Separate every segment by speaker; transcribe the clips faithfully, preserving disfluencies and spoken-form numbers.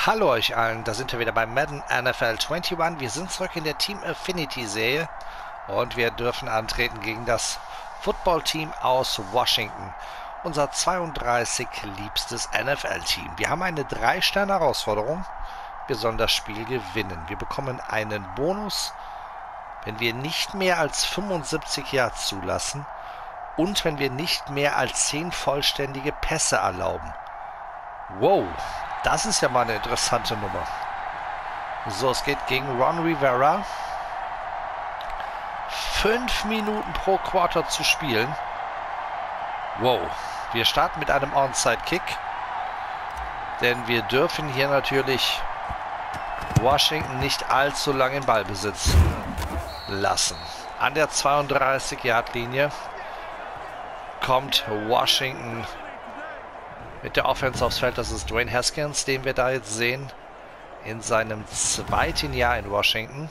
Speaker 1: Hallo euch allen, da sind wir wieder bei Madden N F L einundzwanzig. Wir sind zurück in der Team Affinity Serie und wir dürfen antreten gegen das Football-Team aus Washington. Unser zweiunddreißig liebstes N F L-Team. Wir haben eine drei Sterne Herausforderung. Wir sollen das Spiel gewinnen. Wir bekommen einen Bonus, wenn wir nicht mehr als fünfundsiebzig Yards zulassen und wenn wir nicht mehr als zehn vollständige Pässe erlauben. Wow, das ist ja mal eine interessante Nummer. So, es geht gegen Ron Rivera. Fünf Minuten pro Quarter zu spielen. Wow, wir starten mit einem Onside-Kick. Denn wir dürfen hier natürlich Washington nicht allzu lange im Ballbesitz lassen. An der zweiunddreißig Yard Linie kommt Washington mit der Offense aufs Feld. Das ist Dwayne Haskins, den wir da jetzt sehen, in seinem zweiten Jahr in Washington.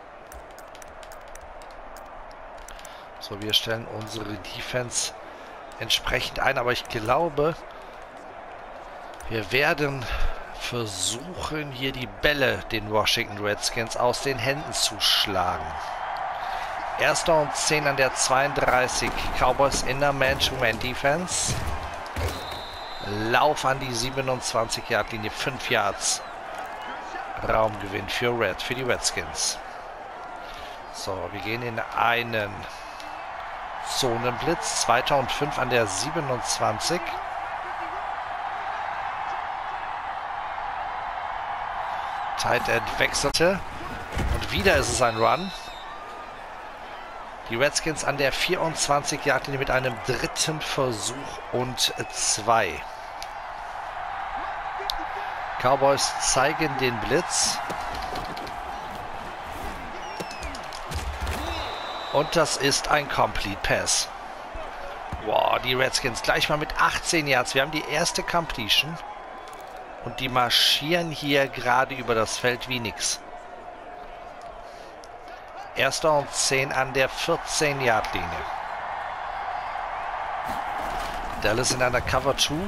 Speaker 1: So, wir stellen unsere Defense entsprechend ein, aber ich glaube, wir werden versuchen, hier die Bälle den Washington Redskins aus den Händen zu schlagen. Erster und zehn an der zweiunddreißig. Cowboys in der Man-to-Man-Defense. Lauf an die siebenundzwanzig Yard Linie, fünf Yards. Raumgewinn für Red, für die Redskins. So, wir gehen in einen Zonenblitz. Zweiter und fünf an der siebenundzwanzig. Tight End wechselte. Und wieder ist es ein Run. Die Redskins an der vierundzwanzig Yard Linie mit einem dritten Versuch und zwei. Cowboys zeigen den Blitz. Und das ist ein Complete Pass. Wow, die Redskins gleich mal mit achtzehn Yards. Wir haben die erste Completion. Und die marschieren hier gerade über das Feld wie nix. Erster und zehn an der vierzehn Yard Linie. Dallas in einer Cover zwei.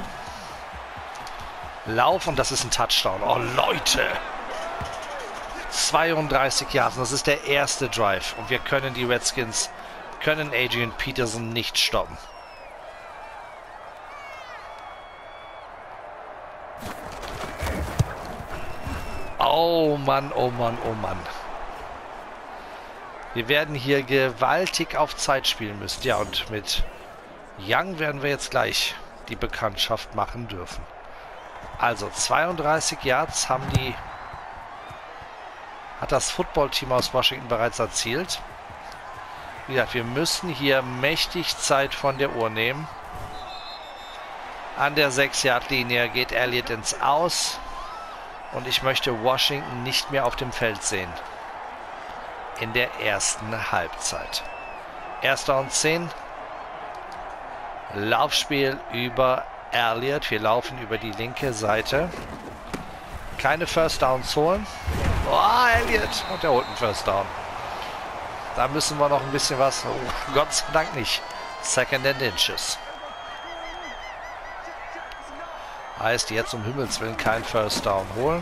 Speaker 1: Lauf und das ist ein Touchdown. Oh Leute! zweiunddreißig Yards. Das ist der erste Drive. Und wir können die Redskins, können Adrian Peterson nicht stoppen. Oh Mann, oh Mann, oh Mann. Wir werden hier gewaltig auf Zeit spielen müssen. Ja, und mit Young werden wir jetzt gleich die Bekanntschaft machen dürfen. Also zweiunddreißig Yards haben die, hat das Footballteam aus Washington bereits erzielt. Wie gesagt, wir müssen hier mächtig Zeit von der Uhr nehmen. An der sechs Yard Linie geht Elliott ins Aus. Und ich möchte Washington nicht mehr auf dem Feld sehen. In der ersten Halbzeit. Erster und zehn. Laufspiel über Elliott. Wir laufen über die linke Seite. Keine First Downs holen. Oh, Elliott. Und er holt einen First Down. Da müssen wir noch ein bisschen was. Oh, Gott sei Dank nicht. Second and Inches. Heißt jetzt um Himmels Willen kein First Down holen.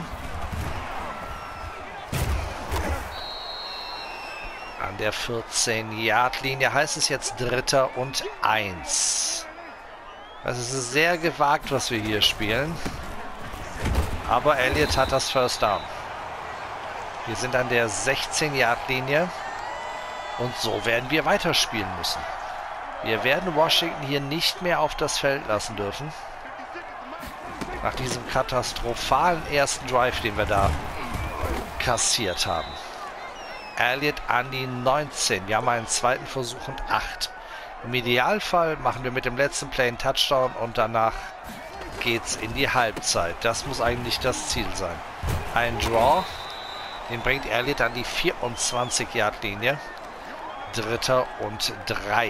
Speaker 1: An der vierzehn Yard Linie heißt es jetzt Dritter und eins. Das ist sehr gewagt, was wir hier spielen. Aber Elliott hat das First Down. Wir sind an der sechzehn Yard Linie. Und so werden wir weiterspielen müssen. Wir werden Washington hier nicht mehr auf das Feld lassen dürfen. Nach diesem katastrophalen ersten Drive, den wir da kassiert haben. Elliott an die neunzehn. Wir haben einen zweiten Versuch und acht. Im Idealfall machen wir mit dem letzten Play einen Touchdown und danach geht's in die Halbzeit. Das muss eigentlich das Ziel sein. Ein Draw. Den bringt Elliott an die vierundzwanzig Yard Linie. Dritter und drei.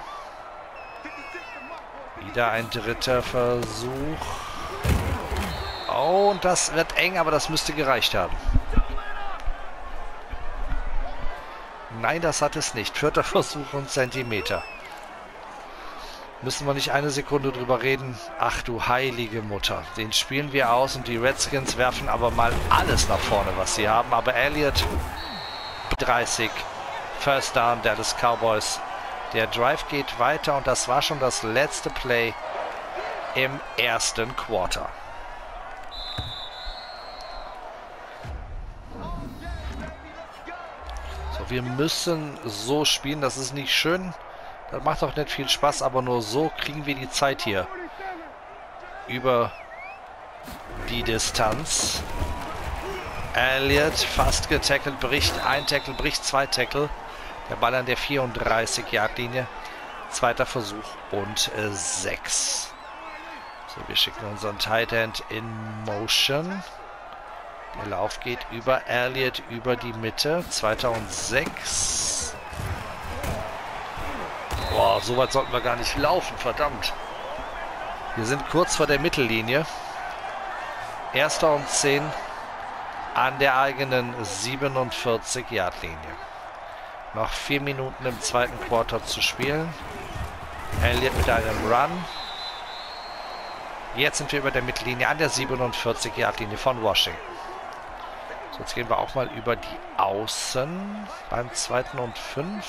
Speaker 1: Wieder ein dritter Versuch. Oh, und das wird eng, aber das müsste gereicht haben. Nein, das hat es nicht. Vierter Versuch und Zentimeter. Müssen wir nicht eine Sekunde drüber reden? Ach du heilige Mutter. Den spielen wir aus und die Redskins werfen aber mal alles nach vorne, was sie haben. Aber Elliott, dreißig, First Down, Dallas Cowboys. Der Drive geht weiter und das war schon das letzte Play im ersten Quarter. So, wir müssen so spielen, das ist nicht schön. Das macht auch nicht viel Spaß, aber nur so kriegen wir die Zeit hier über die Distanz. Elliott fast getackelt, bricht ein Tackle, bricht zwei Tackle. Der Ball an der vierunddreißig Yard Linie. Zweiter Versuch und äh, sechs. So, wir schicken unseren Tight End in Motion. Der Lauf geht über Elliott, über die Mitte. Zweiter und sechs. Boah, so weit sollten wir gar nicht laufen, verdammt. Wir sind kurz vor der Mittellinie. Erster und zehn an der eigenen siebenundvierzig Yard Linie. Noch vier Minuten im zweiten Quarter zu spielen. Elliott mit einem Run. Jetzt sind wir über der Mittellinie an der siebenundvierzig Yard Linie von Washington. So, jetzt gehen wir auch mal über die Außen beim zweiten und fünf.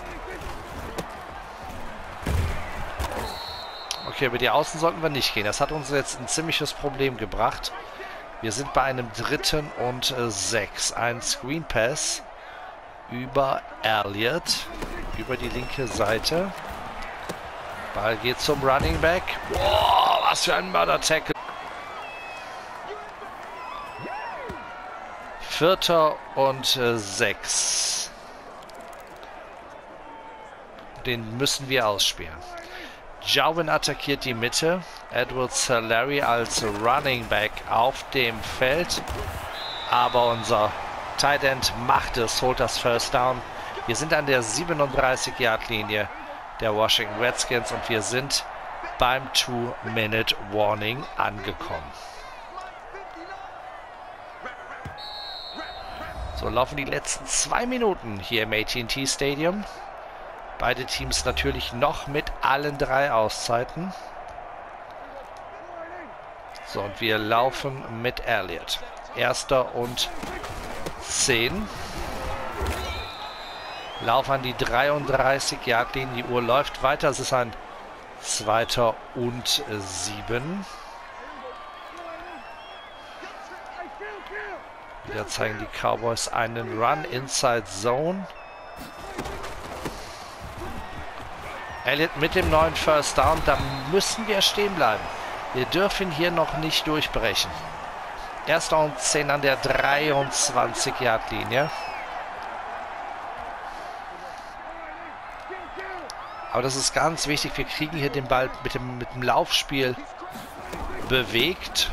Speaker 1: Okay, über die Außen sollten wir nicht gehen. Das hat uns jetzt ein ziemliches Problem gebracht. Wir sind bei einem dritten und äh, sechs. Ein Screen Pass über Elliott, über die linke Seite. Ball geht zum Running Back. Wow, was für ein Mörder-Tackle. Vierter und äh, sechs. Den müssen wir ausspielen. Jarwin attackiert die Mitte. Edwards-Helaire als Running Back auf dem Feld. Aber unser Tight End macht es, holt das First Down. Wir sind an der siebenunddreißig Yard Linie der Washington Redskins und wir sind beim Two-Minute Warning angekommen. So laufen die letzten zwei Minuten hier im A T and T Stadium. Beide Teams natürlich noch mit allen drei Auszeiten. So, und wir laufen mit Elliott. Erster und zehn. Lauf an die dreiunddreißig Yard Linie. Die Uhr läuft weiter. Es ist ein zweiter und sieben. Wieder zeigen die Cowboys einen Run Inside Zone. Elliott mit dem neuen First Down. Da müssen wir stehen bleiben. Wir dürfen hier noch nicht durchbrechen. Erster und zehn an der dreiundzwanzig Yard Linie. Aber das ist ganz wichtig. Wir kriegen hier den Ball mit dem, mit dem Laufspiel bewegt.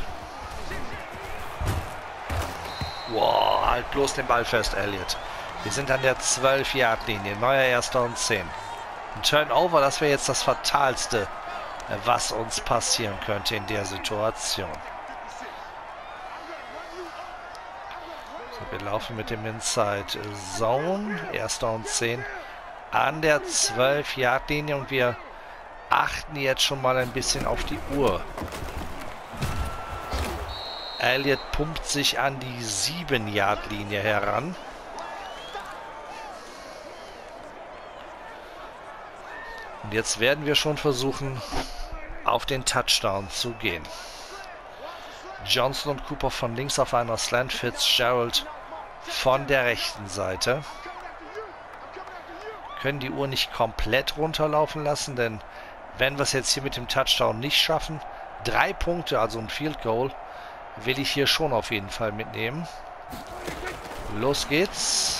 Speaker 1: Wow, halt bloß den Ball fest, Elliott. Wir sind an der zwölf Yard Linie. Neuer Erster und zehn. Ein Turnover, das wäre jetzt das Fatalste, was uns passieren könnte in der Situation. So, wir laufen mit dem Inside Zone. Erster und zehn an der zwölf Yard Linie und wir achten jetzt schon mal ein bisschen auf die Uhr. Elliott pumpt sich an die sieben Yard Linie heran. Und jetzt werden wir schon versuchen, auf den Touchdown zu gehen. Johnson und Cooper von links auf einer Slant, Fitzgerald von der rechten Seite. Können die Uhr nicht komplett runterlaufen lassen, denn wenn wir es jetzt hier mit dem Touchdown nicht schaffen, drei Punkte, also ein Field Goal, will ich hier schon auf jeden Fall mitnehmen. Los geht's.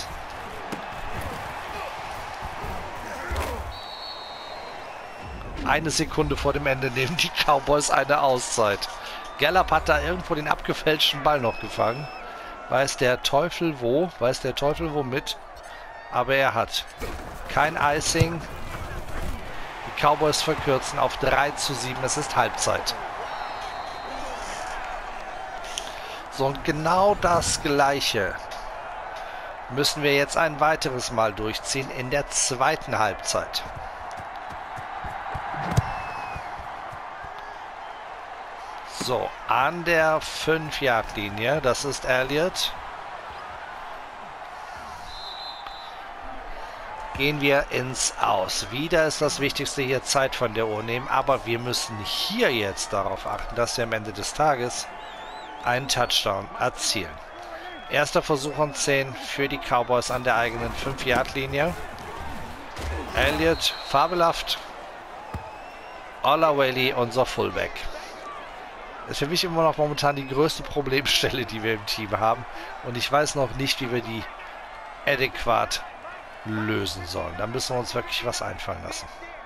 Speaker 1: Eine Sekunde vor dem Ende nehmen die Cowboys eine Auszeit. Gallup hat da irgendwo den abgefälschten Ball noch gefangen. Weiß der Teufel wo, weiß der Teufel womit. Aber er hat kein Icing. Die Cowboys verkürzen auf drei zu sieben. Es ist Halbzeit. So, und genau das Gleiche müssen wir jetzt ein weiteres Mal durchziehen in der zweiten Halbzeit. So, an der fünf Yard Linie, das ist Elliott. Gehen wir ins Aus. Wieder ist das Wichtigste hier Zeit von der Uhr nehmen, aber wir müssen hier jetzt darauf achten, dass wir am Ende des Tages einen Touchdown erzielen. Erster Versuch und zehn für die Cowboys an der eigenen fünf Yard Linie. Elliott, fabelhaft. Olawale, unser Fullback. Das ist für mich immer noch momentan die größte Problemstelle, die wir im Team haben. Und ich weiß noch nicht, wie wir die adäquat lösen sollen. Da müssen wir uns wirklich was einfallen lassen.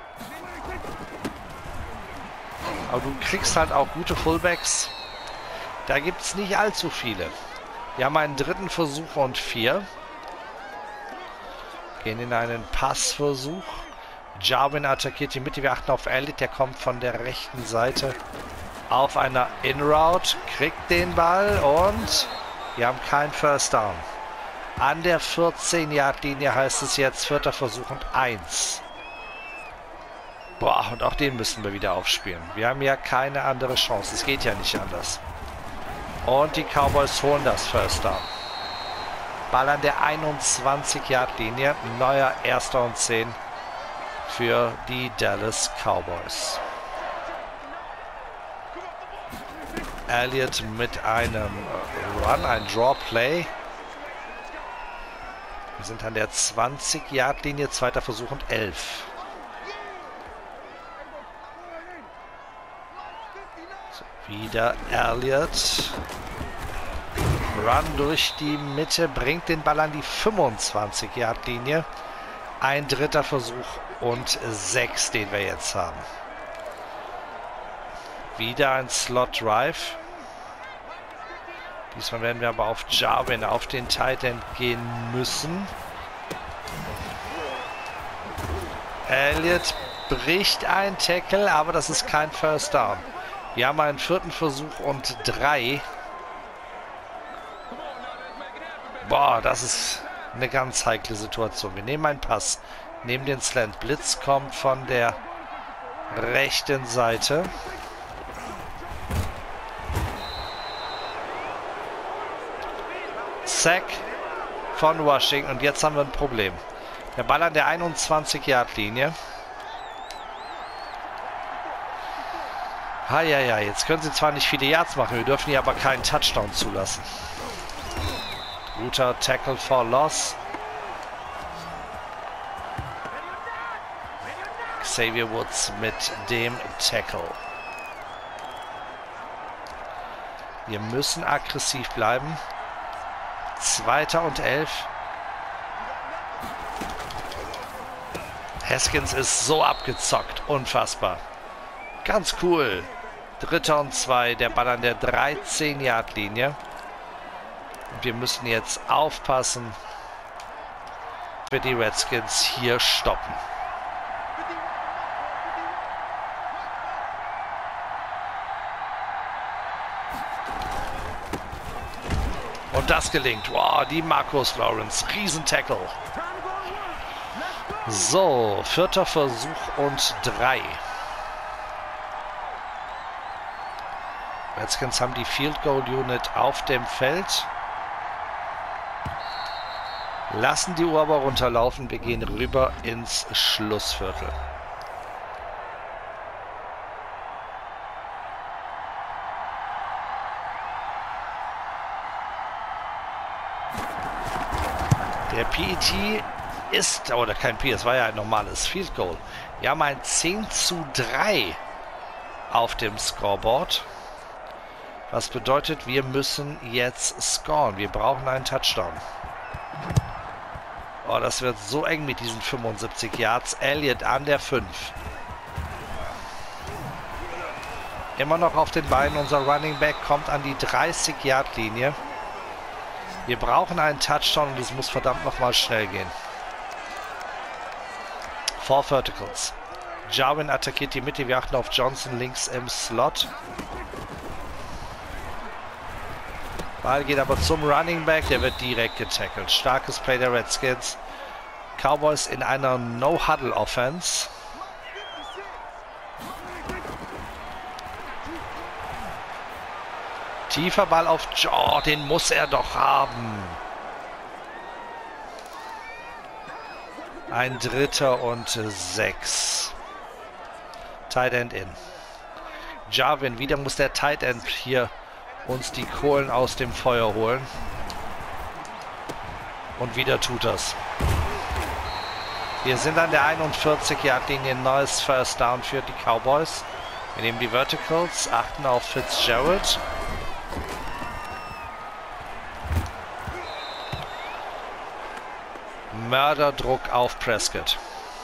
Speaker 1: Aber du kriegst halt auch gute Fullbacks. Da gibt es nicht allzu viele. Wir haben einen dritten Versuch und vier. Gehen in einen Passversuch. Jarwin attackiert die Mitte. Wir achten auf Elliott. Der kommt von der rechten Seite auf einer In-Route. Kriegt den Ball und wir haben keinen First Down. An der vierzehn Yard Linie heißt es jetzt vierter Versuch und eins. Boah, und auch den müssen wir wieder aufspielen. Wir haben ja keine andere Chance. Es geht ja nicht anders. Und die Cowboys holen das First Down. Ball an der einundzwanzig Yard Linie. Neuer erster und zehn für die Dallas Cowboys. Elliott mit einem Run, ein Draw Play. Wir sind an der zwanzig Yard Linie, zweiter Versuch und elf. So, wieder Elliott. Run durch die Mitte, bringt den Ball an die fünfundzwanzig Yard Linie. Ein dritter Versuch und sechs, den wir jetzt haben. Wieder ein Slot Drive. Diesmal werden wir aber auf Jarwin, auf den Tight End gehen müssen. Elliott bricht ein Tackle, aber das ist kein First Down. Wir haben einen vierten Versuch und drei. Boah, das ist eine ganz heikle Situation. Wir nehmen einen Pass, nehmen den Slant. Blitz kommt von der rechten Seite. Sack von Washington. Und jetzt haben wir ein Problem. Der Ball an der einundzwanzig Yard Linie. Ha, ja, ja, jetzt können sie zwar nicht viele Yards machen, wir dürfen hier aber keinen Touchdown zulassen. Guter Tackle for Loss. Xavier Woods mit dem Tackle. Wir müssen aggressiv bleiben. Zweiter und elf. Haskins ist so abgezockt. Unfassbar. Ganz cool. Dritter und zwei. Der Ball an der dreizehn Yard Linie. Und wir müssen jetzt aufpassen, für die Redskins hier stoppen. Und das gelingt. Wow, die Marcus Lawrence. Riesen-Tackle. So, vierter Versuch und drei. Redskins haben die Field Goal Unit auf dem Feld. Lassen die Uhr aber runterlaufen. Wir gehen rüber ins Schlussviertel. Der P E T ist, oder kein P, es war ja ein normales Field Goal. Wir haben ein zehn zu drei auf dem Scoreboard. Was bedeutet, wir müssen jetzt scoren. Wir brauchen einen Touchdown. Oh, das wird so eng mit diesen fünfundsiebzig Yards. Elliott an der fünf. Immer noch auf den Beinen. Unser Running Back kommt an die dreißig Yard Linie. Wir brauchen einen Touchdown und es muss verdammt nochmal schnell gehen. Four Verticals. Jarwin attackiert die Mitte. Wir achten auf Johnson links im Slot. Ball geht aber zum Running Back. Der wird direkt getackelt. Starkes Play der Redskins. Cowboys in einer No-Huddle-Offense. Tiefer Ball auf Joe, den muss er doch haben. Ein Dritter und sechs. Tight End in. Jarwin, wieder muss der Tight End hier uns die Kohlen aus dem Feuer holen. Und wieder tut das. Wir sind an der einundvierzig Yard Linie, neues First Down für die Cowboys. Wir nehmen die Verticals, achten auf Fitzgerald. Mörderdruck auf Prescott.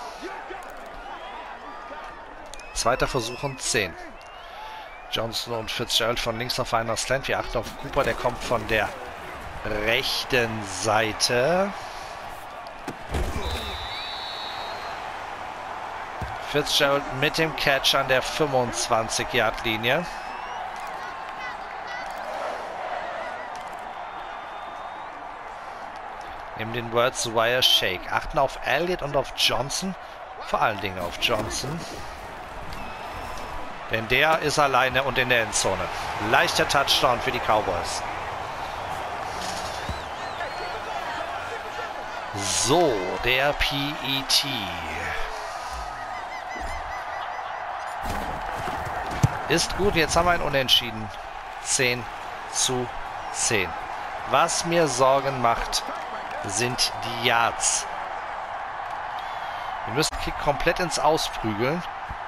Speaker 1: Zweiter Versuch und zehn. Johnson und Fitzgerald von links auf einer Slant. Wir achten auf Cooper, der kommt von der rechten Seite. Fitzgerald mit dem Catch an der fünfundzwanzig Yard Linie. Nehmen den Words Wire Shake. Achten auf Elliott und auf Johnson. Vor allen Dingen auf Johnson. Denn der ist alleine und in der Endzone. Leichter Touchdown für die Cowboys. So, der P E T. Ist gut, jetzt haben wir ein Unentschieden. zehn zu zehn. Was mir Sorgen macht, sind die Yards. Wir müssen den Kick komplett ins Ausprügeln.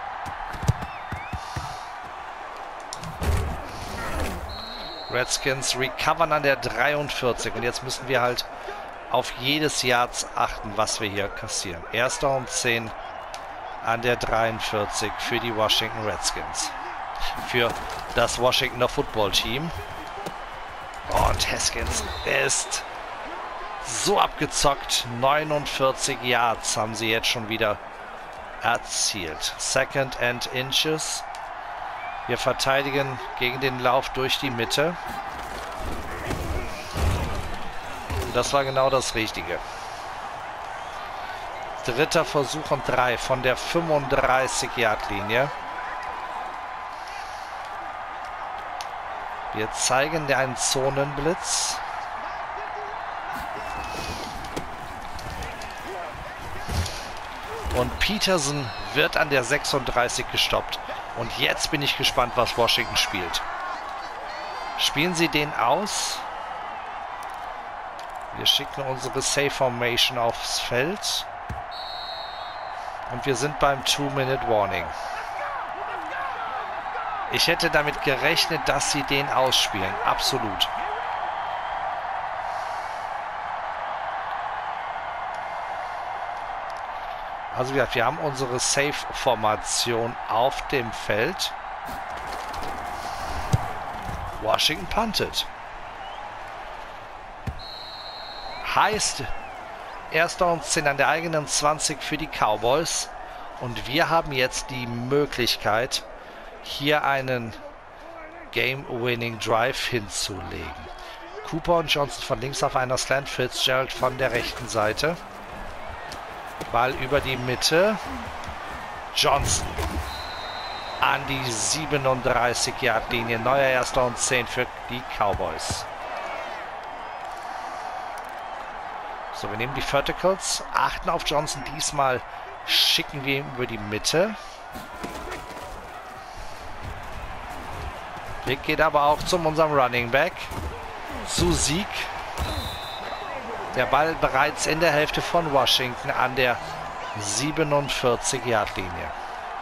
Speaker 1: Redskins recovern an der dreiundvierzig. Und jetzt müssen wir halt auf jedes Yards achten, was wir hier kassieren. Erster und zehn an der dreiundvierzig für die Washington Redskins. Für das Washingtoner Football Team. Und Haskins ist so abgezockt. neunundvierzig Yards haben sie jetzt schon wieder erzielt. Second and Inches. Wir verteidigen gegen den Lauf durch die Mitte. Und das war genau das Richtige. Dritter Versuch und drei von der fünfunddreißig Yard Linie. Wir zeigen einen Zonenblitz. Und Peterson wird an der sechsunddreißig gestoppt. Und jetzt bin ich gespannt, was Washington spielt. Spielen sie den aus? Wir schicken unsere Safe Formation aufs Feld. Und wir sind beim Two-Minute Warning. Ich hätte damit gerechnet, dass sie den ausspielen. Absolut. Also wie gesagt, wir haben unsere Safe-Formation auf dem Feld. Washington puntet. Heißt, erster und zehn an der eigenen zwanzig für die Cowboys. Und wir haben jetzt die Möglichkeit, hier einen Game-Winning Drive hinzulegen. Cooper und Johnson von links auf einer Slant, Fitzgerald von der rechten Seite. Ball über die Mitte. Johnson an die siebenunddreißig Yard Linie. Neuer erster und zehn für die Cowboys. So, wir nehmen die Verticals, achten auf Johnson. Diesmal schicken wir ihn über die Mitte. Blick geht aber auch zu unserem Running Back. Zu Sieg. Der Ball bereits in der Hälfte von Washington an der siebenundvierzig Yard Linie.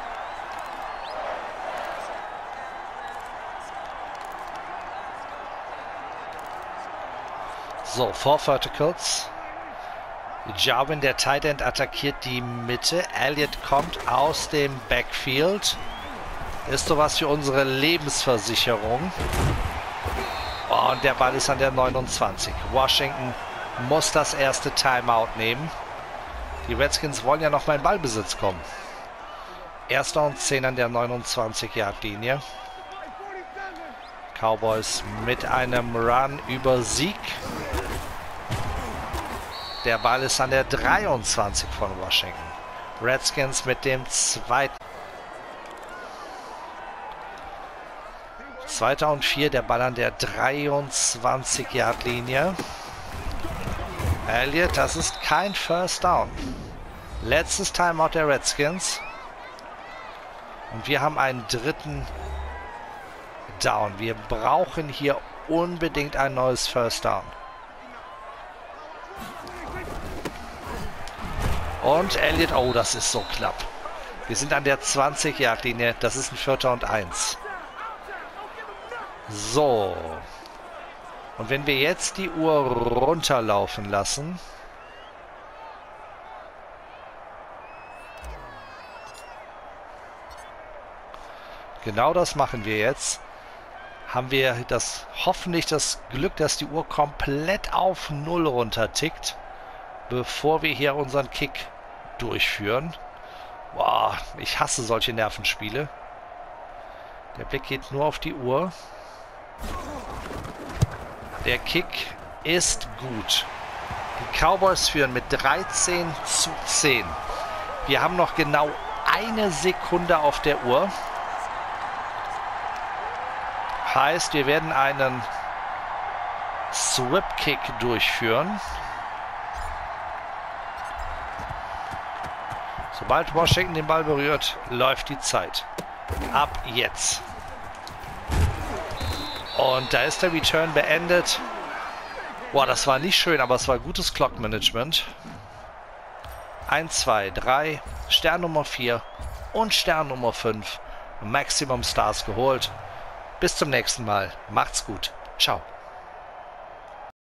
Speaker 1: So, Four Verticals. Jarwin, der Tight End, attackiert die Mitte. Elliott kommt aus dem Backfield. Ist sowas für unsere Lebensversicherung. Oh, und der Ball ist an der neunundzwanzig. Washington muss das erste Timeout nehmen. Die Redskins wollen ja noch mal in Ballbesitz kommen. Erster und zehn an der neunundzwanzig Yard Linie. Cowboys mit einem Run über Sieg. Der Ball ist an der dreiundzwanzig von Washington. Redskins mit dem zweiten. Zweiter und vier, der Ball an der dreiundzwanzig Yard Linie. Elliott, das ist kein First Down. Letztes Timeout der Redskins. Und wir haben einen dritten Down. Wir brauchen hier unbedingt ein neues First Down. Und Elliott, oh, das ist so knapp. Wir sind an der zwanzig Yard Linie. Das ist ein Vierter und eins. So. Und wenn wir jetzt die Uhr runterlaufen lassen. Genau das machen wir jetzt. Haben wir das hoffentlich das Glück, dass die Uhr komplett auf Null runtertickt, bevor wir hier unseren Kick durchführen. Boah, ich hasse solche Nervenspiele. Der Blick geht nur auf die Uhr. Der Kick ist gut. Die Cowboys führen mit dreizehn zu zehn. Wir haben noch genau eine Sekunde auf der Uhr. Heißt, wir werden einen Swip-Kick durchführen. Sobald Washington den Ball berührt, läuft die Zeit. Ab jetzt. Und da ist der Return beendet. Boah, das war nicht schön, aber es war gutes Clock-Management. eins, zwei, drei, Stern Nummer vier und Stern Nummer fünf. Maximum Stars geholt. Bis zum nächsten Mal. Macht's gut. Ciao.